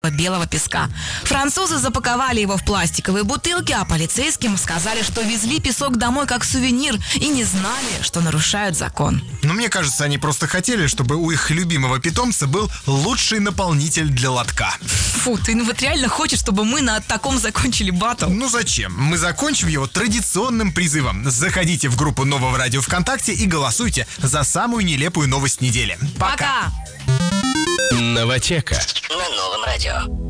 типа белого песка. Французы запаковали его в пластиковые бутылки, а полицейским сказали, что везли песок домой как сувенир и не знали, что нарушают закон. Но мне кажется, они просто хотели, чтобы у их любимого питомца был лучший наполнитель для лотка. Фу, ты вот реально хочешь, чтобы мы на таком закончили баттл? Ну зачем? Мы закончим его традиционным призывом. Заходите в группу Нового радио ВКонтакте и голосуйте за самую нелепую новость недели. Пока! Новотека на Новом радио.